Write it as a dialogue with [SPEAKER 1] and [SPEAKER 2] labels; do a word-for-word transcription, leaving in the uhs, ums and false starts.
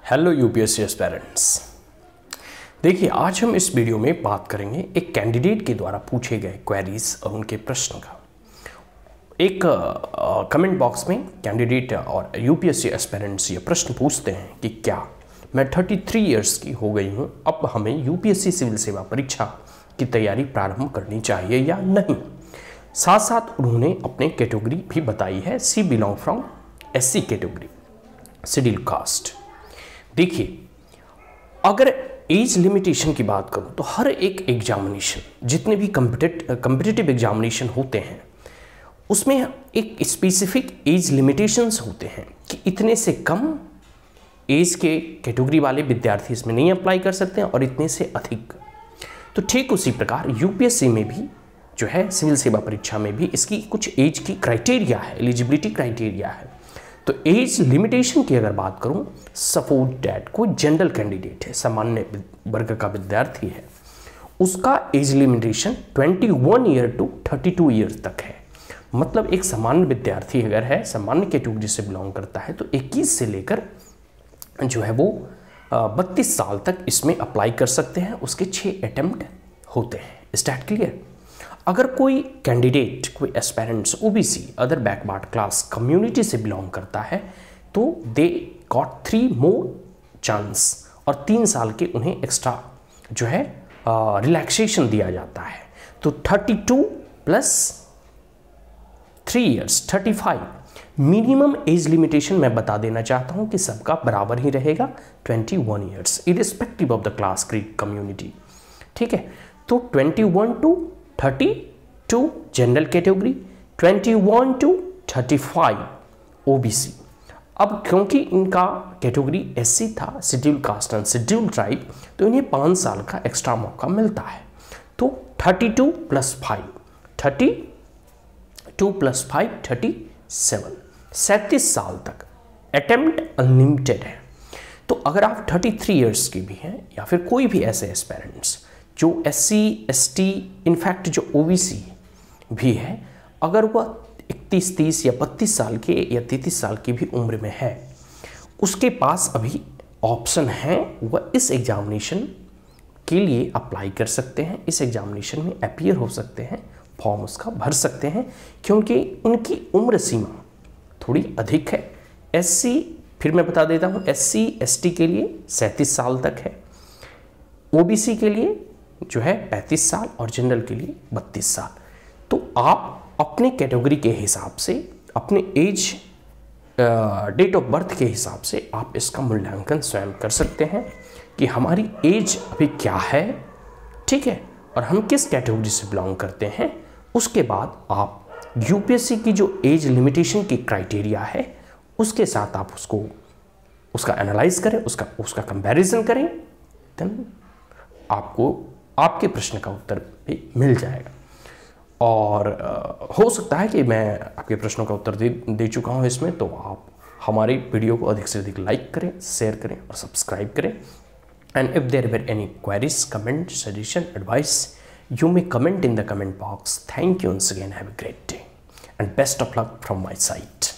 [SPEAKER 1] Hello UPSC aspirants. देखिए, आज हम इस वीडियो में बात करेंगे एक कैंडिडेट के द्वारा पूछे गए क्वेरीज और उनके प्रश्न का। एक कमेंट बॉक्स में कैंडिडेट और यूपीएससी एस्पिरेंट्स ये प्रश्न पूछते हैं कि क्या मैं तैंतीस इयर्स की हो गई हूँ, अब हमें यूपीएससी सिविल सेवा परीक्षा की तैयारी प्रारंभ करनी चाहिए या नहीं। साथ साथ उन्होंने अपने कैटेगरी भी बताई है, she belong from SC category, schedule caste. देखिए, अगर एज लिमिटेशन की बात करूं तो हर एक एग्जामिनेशन, जितने भी कम्पिटिटिव एग्जामिनेशन होते हैं, उसमें एक स्पेसिफिक एज लिमिटेशंस होते हैं कि इतने से कम एज के कैटेगरी वाले विद्यार्थी इसमें नहीं अप्लाई कर सकते हैं और इतने से अधिक। तो ठीक उसी प्रकार यूपीएससी में भी जो है, सिविल सेवा परीक्षा में भी इसकी कुछ एज की क्राइटेरिया है, एलिजिबिलिटी क्राइटेरिया है। तो एज लिमिटेशन की अगर बात करूं, सपोज दैट कोई जनरल कैंडिडेट है, सामान्य वर्ग का विद्यार्थी है, उसका एज लिमिटेशन इक्कीस ईयर टू बत्तीस ईयर तक है। मतलब एक सामान्य विद्यार्थी अगर है, सामान्य कैटेगरी से बिलोंग करता है, तो इक्कीस से लेकर जो है वो बत्तीस साल तक इसमें अप्लाई कर सकते हैं। उसके छः अटेम्प्ट होते हैं। Is that clear? अगर कोई कैंडिडेट, कोई aspirants OBC, other backward class community से बिलोंग करता है, तो they got three more chance, और तीन साल के उन्हें एक्स्ट्रा जो है रिलैक्सेशन दिया जाता है। तो बत्तीस प्लस थ्री इयर्स पैंतीस। मिनिमम एज लिमिटेशन मैं बता देना चाहता हूं कि सबका बराबर ही रहेगा, इक्कीस years, irrespective of the class creed community. ठीक है, तो इक्कीस टू बत्तीस जनरल कैटेगरी, इक्कीस टू पैंतीस ओबीसी। अब क्योंकि इनका कैटेगरी एससी था, schedule caste and schedule tribe, तो इन्हें पाँच साल का एक्स्ट्रा मौका मिलता है। तो बत्तीस प्लस फाइव, बत्तीस प्लस फाइव, सैंतीस, सैंतीस साल तक अटेम्प्ट अनलिमिटेड है। तो अगर आप तैंतीस इयर्स की भी हैं, या फिर कोई भी ऐसे एस्पिरेंट्स जो एससी, एसटी, इनफैक्ट जो ओबीसी भी है, अगर वह इकतीस, तीस या बत्तीस साल के या तैंतीस साल की भी उम्र में है, उसके पास अभी ऑप्शन है, वह इस एग्जामिनेशन के लिए अप्लाई कर सकते हैं, इस एग्जामिनेशन में अपीयर हो सकते हैं, फॉर्म उसका भर सकते हैं, क्योंकि उनकी उम्र सीमा थोड़ी अधिक है। एससी, फिर मैं बता देता हूँ, एससी, एसटी के लिए सैंतीस साल तक है, ओबीसी के लिए जो है पैंतीस साल और जनरल के लिए बत्तीस साल। तो आप अपने कैटेगरी के हिसाब से, अपने एज, डेट ऑफ बर्थ के हिसाब से आप इसका मूल्यांकन स्वयं कर सकते हैं कि हमारी एज अभी क्या है, ठीक है, और हम किस कैटेगरी से बिलोंग करते हैं। उसके बाद आप यूपीएससी की जो एज लिमिटेशन की क्राइटेरिया है, उसके साथ आप उसको उसका एनालाइज करें, उसका उसका कंपैरिजन करें, देन आपको आपके प्रश्न का उत्तर भी मिल जाएगा। और आ, हो सकता है कि मैं आपके प्रश्नों का उत्तर दे दे चुका हूं इसमें, तो आप हमारे वीडियो को अधिक से अधिक लाइक करें, शेयर करें और सब्सक्राइब करें। And if there were any queries, comment, suggestion, advice, you may comment in the comment box. Thank you once again. Have a great day and best of luck from my side.